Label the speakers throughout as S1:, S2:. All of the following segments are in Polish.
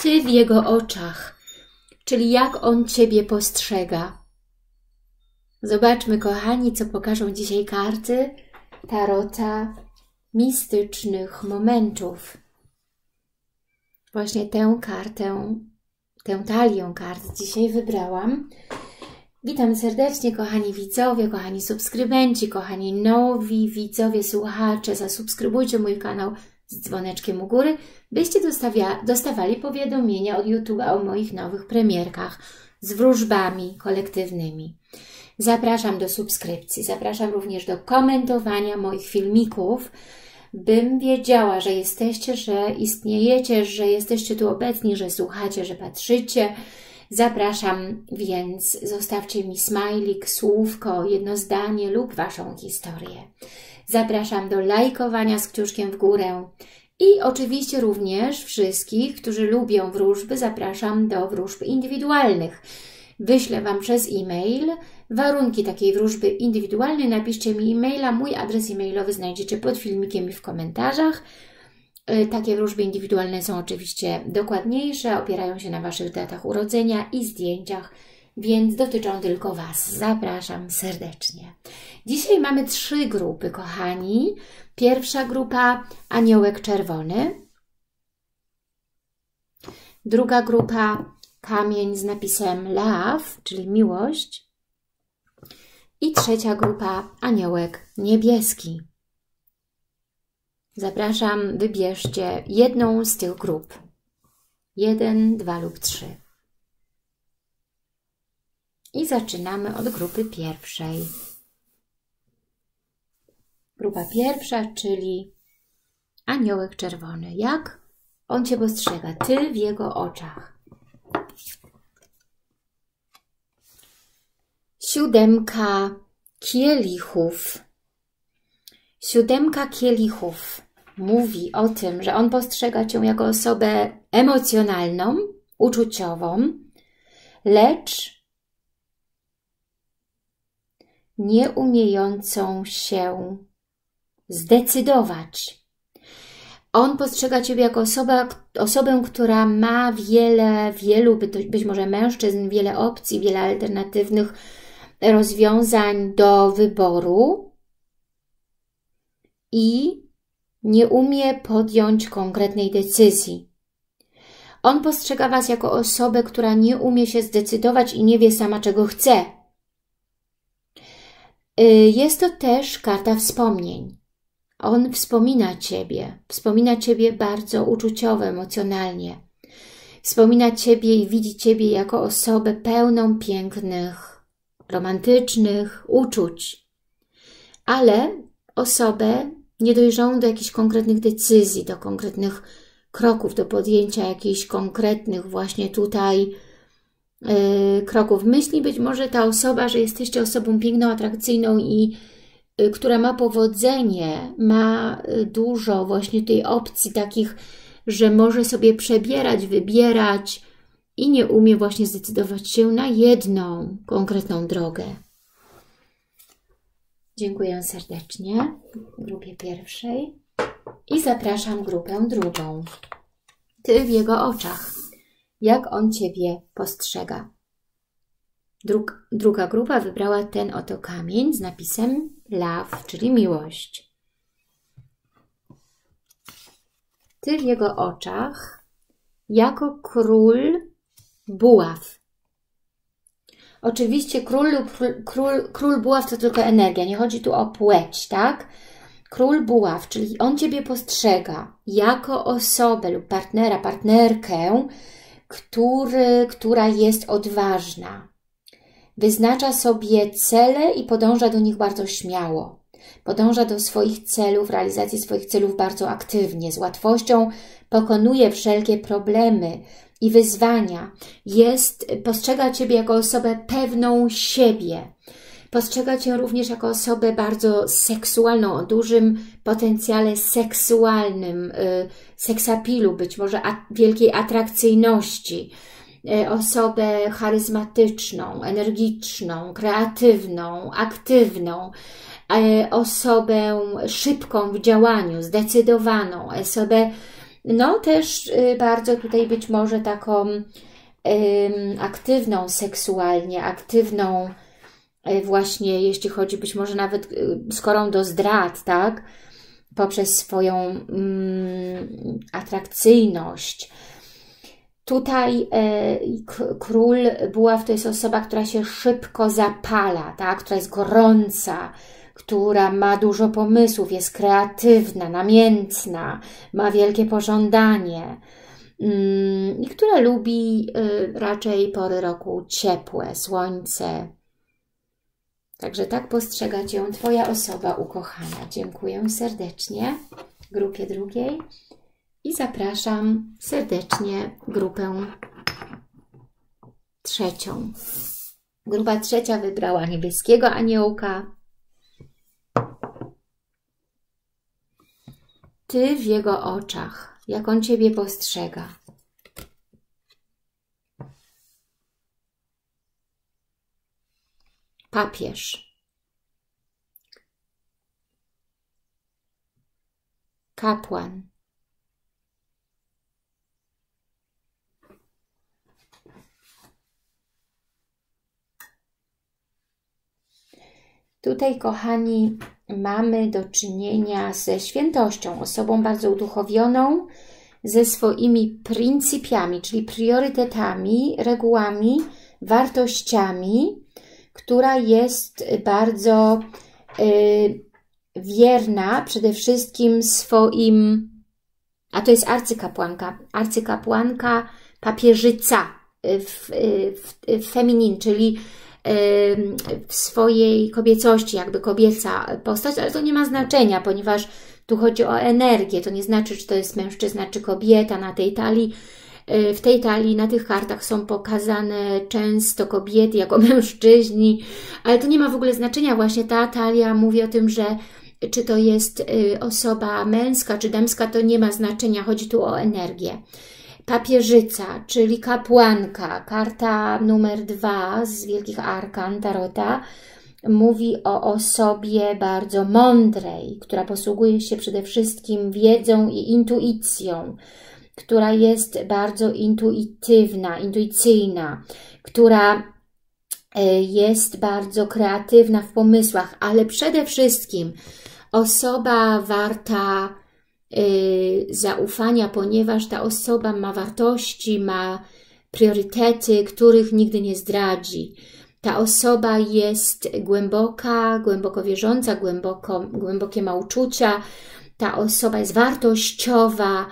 S1: Ty w Jego oczach, czyli jak On Ciebie postrzega. Zobaczmy, kochani, co pokażą dzisiaj karty tarota mistycznych momentów. Właśnie tę kartę, tę talię kart dzisiaj wybrałam. Witam serdecznie, kochani widzowie, kochani subskrybenci, kochani nowi widzowie, słuchacze. Zasubskrybujcie mój kanał z dzwoneczkiem u góry, byście dostawali powiadomienia od YouTube'a o moich nowych premierkach z wróżbami kolektywnymi. Zapraszam do subskrypcji, zapraszam również do komentowania moich filmików, bym wiedziała, że jesteście, że istniejecie, że jesteście tu obecni, że słuchacie, że patrzycie. Zapraszam, więc zostawcie mi smajlik, słówko, jedno zdanie lub Waszą historię. Zapraszam do lajkowania z kciuszkiem w górę i oczywiście również wszystkich, którzy lubią wróżby, zapraszam do wróżb indywidualnych. Wyślę Wam przez e-mail warunki takiej wróżby indywidualnej. Napiszcie mi e-maila, mój adres e-mailowy znajdziecie pod filmikiem i w komentarzach. Takie wróżby indywidualne są oczywiście dokładniejsze, opierają się na Waszych datach urodzenia i zdjęciach, więc dotyczą tylko Was. Zapraszam serdecznie. Dzisiaj mamy 3 grupy, kochani. Pierwsza grupa Aniołek Czerwony. Druga grupa Kamień z napisem Love, czyli miłość. I trzecia grupa Aniołek Niebieski. Zapraszam, wybierzcie jedną z tych grup. 1, 2 lub 3. I zaczynamy od grupy pierwszej. Grupa pierwsza, czyli Aniołek Czerwony. Jak on Cię postrzega? Ty w jego oczach. 7 kielichów. 7 kielichów mówi o tym, że on postrzega Cię jako osobę emocjonalną, uczuciową, lecz nie umiejącą się zdecydować. On postrzega Ciebie jako osobę, która ma wielu, być może mężczyzn, wiele opcji, wiele alternatywnych rozwiązań do wyboru i nie umie podjąć konkretnej decyzji. On postrzega Was jako osobę, która nie umie się zdecydować i nie wie sama, czego chce. Jest to też karta wspomnień. On wspomina Ciebie bardzo uczuciowo, emocjonalnie. Wspomina Ciebie i widzi Ciebie jako osobę pełną pięknych, romantycznych uczuć, ale osobę niedojrzałą do jakichś konkretnych decyzji, do konkretnych kroków, do podjęcia jakichś konkretnych właśnie tutaj kroków. Myśli być może ta osoba, że jesteście osobą piękną, atrakcyjną i która ma powodzenie, ma dużo właśnie tej opcji takich, że może sobie przebierać, wybierać i nie umie właśnie zdecydować się na jedną konkretną drogę. Dziękuję serdecznie grupie pierwszej i zapraszam grupę drugą. Ty w jego oczach. Jak on Ciebie postrzega? Druga grupa wybrała ten oto kamień z napisem Love, czyli miłość. Ty w jego oczach jako król buław. Oczywiście król buław to tylko energia, nie chodzi tu o płeć, tak? Król buław, czyli on Ciebie postrzega jako osobę lub partnera, partnerkę, która jest odważna. Wyznacza sobie cele i podąża do nich bardzo śmiało. Podąża do swoich celów, realizacji swoich celów bardzo aktywnie. Z łatwością pokonuje wszelkie problemy i wyzwania. Postrzega Ciebie jako osobę pewną siebie. Postrzega Cię również jako osobę bardzo seksualną, o dużym potencjale seksualnym, seksapilu, być może wielkiej atrakcyjności. Osobę charyzmatyczną, energiczną, kreatywną, aktywną, osobę szybką w działaniu, zdecydowaną, osobę No też bardzo tutaj być może taką aktywną seksualnie, aktywną właśnie, jeśli chodzi być może nawet skorą do zdrad, tak? Poprzez swoją atrakcyjność. Tutaj król buław to jest osoba, która się szybko zapala, tak? Która jest gorąca, która ma dużo pomysłów, jest kreatywna, namiętna, ma wielkie pożądanie i która lubi raczej pory roku ciepłe, słońce. Także tak postrzega Cię Twoja osoba ukochana. Dziękuję serdecznie grupie drugiej i zapraszam serdecznie grupę trzecią. Grupa trzecia wybrała niebieskiego aniołka. Ty w jego oczach, jak on Ciebie postrzega. Papież. Kapłan. Tutaj, kochani, mamy do czynienia ze świętością, osobą bardzo uduchowioną, ze swoimi pryncypiami, czyli priorytetami, regułami, wartościami, która jest bardzo wierna przede wszystkim swoim, a to jest arcykapłanka papieżyca w feminin, czyli w swojej kobiecości, jakby kobieca postać, ale to nie ma znaczenia, ponieważ tu chodzi o energię, to nie znaczy, czy to jest mężczyzna, czy kobieta na tej talii. W tej talii, na tych kartach są pokazane często kobiety jako mężczyźni, ale to nie ma w ogóle znaczenia. Właśnie ta talia mówi o tym, że czy to jest osoba męska, czy damska, to nie ma znaczenia. Chodzi tu o energię. Papieżyca, czyli kapłanka, karta numer 2 z Wielkich Arkan Tarota, mówi o osobie bardzo mądrej, która posługuje się przede wszystkim wiedzą i intuicją, która jest bardzo intuitywna, intuicyjna, która jest bardzo kreatywna w pomysłach, ale przede wszystkim osoba warta zaufania, ponieważ ta osoba ma wartości, ma priorytety, których nigdy nie zdradzi. Ta osoba jest głęboka, głęboko wierząca, głębokie ma uczucia. Ta osoba jest wartościowa,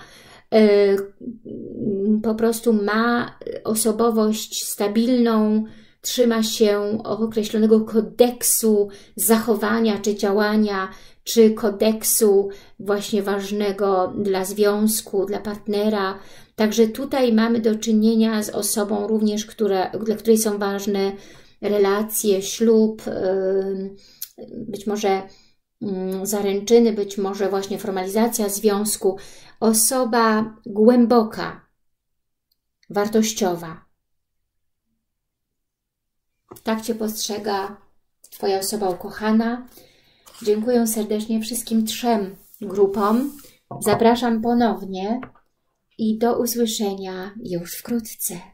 S1: po prostu ma osobowość stabilną, trzyma się określonego kodeksu zachowania czy działania, czy kodeksu właśnie ważnego dla związku, dla partnera. Także tutaj mamy do czynienia z osobą również, dla której są ważne relacje, ślub, być może zaręczyny, być może właśnie formalizacja związku. Osoba głęboka, wartościowa. Tak Cię postrzega Twoja osoba ukochana. Dziękuję serdecznie wszystkim 3 grupom. Zapraszam ponownie i do usłyszenia już wkrótce.